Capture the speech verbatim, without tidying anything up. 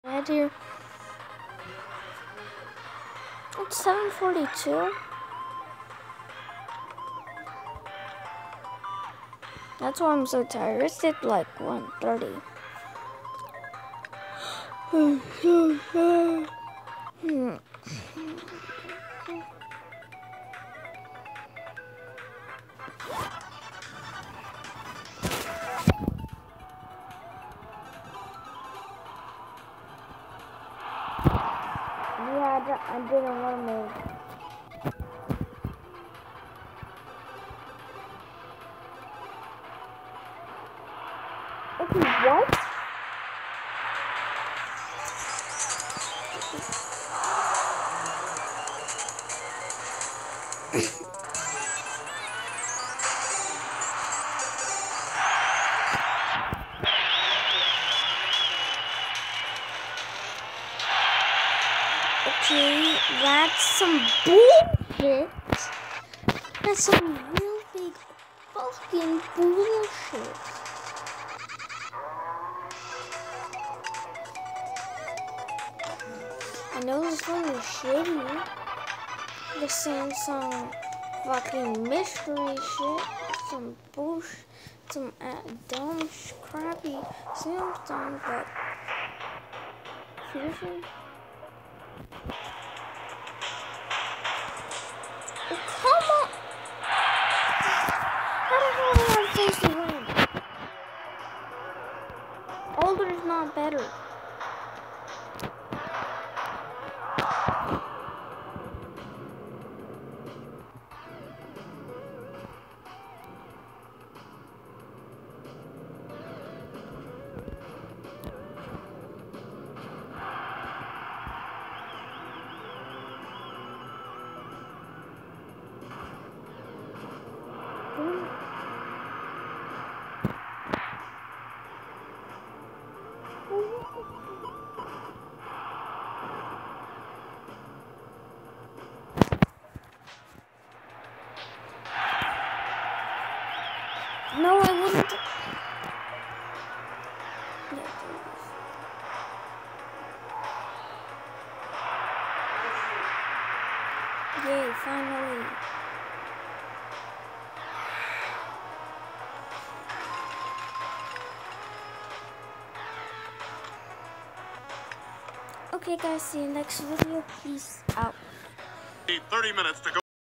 Right here. It's seven forty-two. That's why I'm so tired. It's at like one thirty. hmm. Yeah, I, I didn't want to move. Okay, what? Okay, that's some bullshit. That's some real big fucking bullshit. I know this one is shitty. They're saying some fucking mystery shit, some bullshit, some uh, dumb, crappy Samsung, but seriously? Oh, come on! How the hell am I supposed to win? Older is not better. No, I wouldn't. Yay, finally. Okay guys, see you next video. Peace out. thirty minutes to go.